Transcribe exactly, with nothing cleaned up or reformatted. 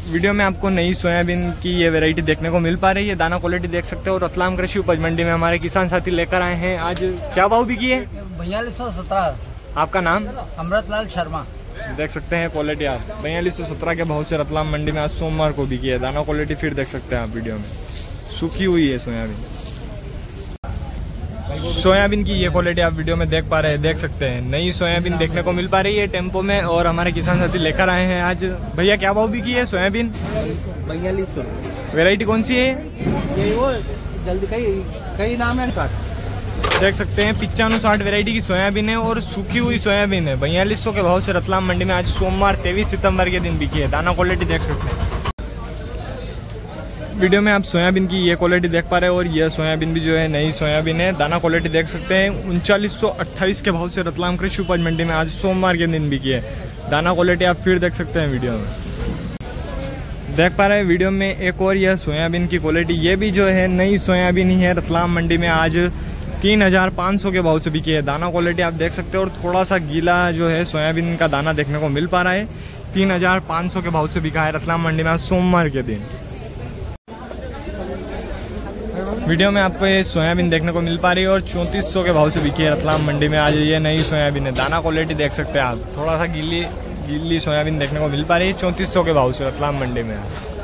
Video में आपको नई सोयाबीन की ये वैरायटी देखने को मिल पा रही है। दाना क्वालिटी देख सकते हो। रतलाम कृषि उपज मंडी में हमारे किसान साथी लेकर आए हैं। आज क्या भाव बिकी है? बयालीस सौ सत्रह। आपका नाम? अमृतलाल शर्मा। देख सकते हैं क्वालिटी आप बयालीस सौ सत्रह के भाव से रतलाम मंडी में आज सोमवार को बिकी है। दाना क्वालिटी फिर देख सकते हैं आप वीडियो में, सूखी हुई है सोयाबीन। सोयाबीन की ये क्वालिटी आप वीडियो में देख पा रहे हैं, देख सकते हैं। नई सोयाबीन देखने को मिल पा रही है टेम्पो में और हमारे किसान साथी लेकर आए हैं आज। भैया क्या भाव बिकी है सोयाबीन? बयालीस सौ। वेरायटी कौन सी है? ये वो जल्दी कई कई नाम है। देख सकते हैं पिचानवे साठ वेरायटी की सोयाबीन है और सूखी हुई सोयाबीन है। बयालीस सौ के भाव से रतलाम मंडी में आज सोमवार तेईस सितंबर के दिन बिकी है। दाना क्वालिटी देख सकते हैं वीडियो में आप सोयाबीन की ये क्वालिटी देख पा रहे हैं और यह सोयाबीन भी जो है नई सोयाबीन है। दाना क्वालिटी देख सकते हैं उनचालीस सौ अट्ठाईस के भाव से रतलाम कृषि उपज मंडी में आज सोमवार के दिन बिकी है। दाना क्वालिटी आप फिर देख सकते हैं वीडियो में, देख पा रहे हैं वीडियो में। एक और यह सोयाबीन की क्वालिटी, ये भी जो है नई सोयाबीन ही है। रतलाम मंडी में आज तीन हजार पाँच सौ के भाव से बिकी है। दाना क्वालिटी आप देख सकते हो और थोड़ा सा गीला जो है सोयाबीन का दाना देखने को मिल पा रहा है। तीन हजार पाँच सौ के भाव से बिका है रतलाम मंडी में आज सोमवार के दिन। वीडियो में आपको ये सोयाबीन देखने को मिल पा रही है और चौंतीस सौ के भाव से बिकी है रतलाम मंडी में आज ये नई सोयाबीन है। दाना क्वालिटी देख सकते हैं आप, थोड़ा सा गीली गीली सोयाबीन देखने को मिल पा रही है चौंतीस सौ के भाव से रतलाम मंडी में।